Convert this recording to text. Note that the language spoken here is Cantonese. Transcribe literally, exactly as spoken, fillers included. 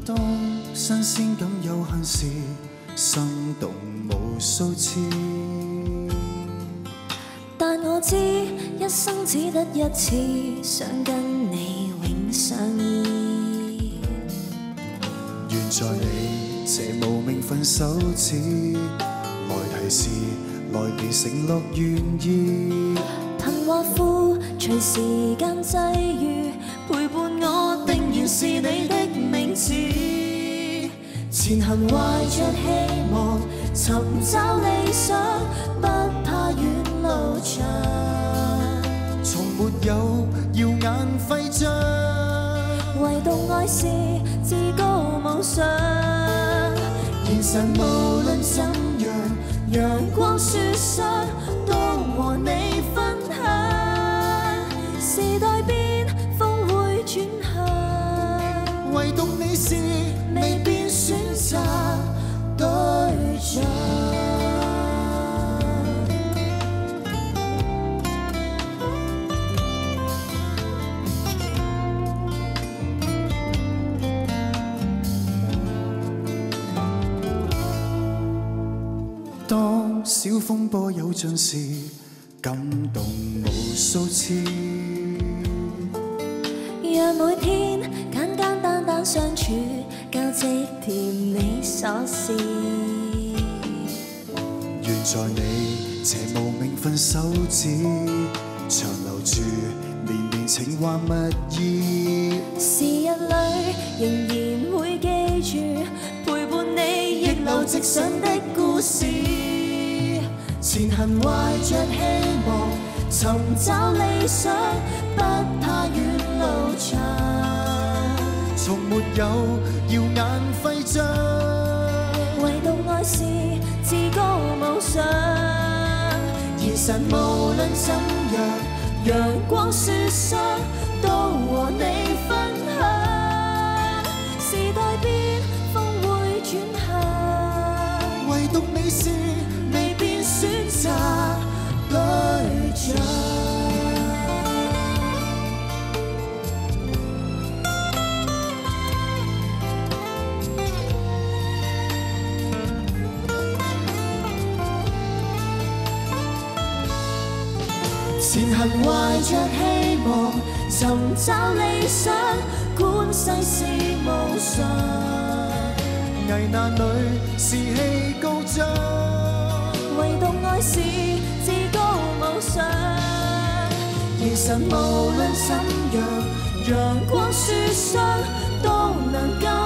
當新鮮感有限時，生動無數次。 但我知一生只得一次，想跟你永相依。 願在你這無名分手時，來提示，來年承諾願意。 貧或富，隨時間際遇，陪伴我定然是你的名字。前行懷着希望，尋找理想，不怕遠路長。 從沒有耀眼徽章， 唯獨愛是至高無上。現實無論怎樣，陽光雪霜都和你分享。時代變，風會轉向， 唯獨你是未變選擇對象。 當小風波有盡時，感動無數次。 讓每天簡簡單單相處，交織甜美瑣事。 願在你這無名分手指，長留住綿綿情話蜜意。 時日裏仍然會記住，陪伴你逆流直上的故事。前行懷着希望，尋找理想，不怕遠路長。 從沒有耀眼徽章， 唯獨愛是至高無上。現實無論怎樣，陽光雪霜都和你分享。時代變，風會轉向， 唯獨你是未變選擇對象。前行懷着希望，尋找理想，管世事無常。 危難裏士氣高漲， 唯獨愛是至高無上。現實無論怎樣，陽光雪霜都能夠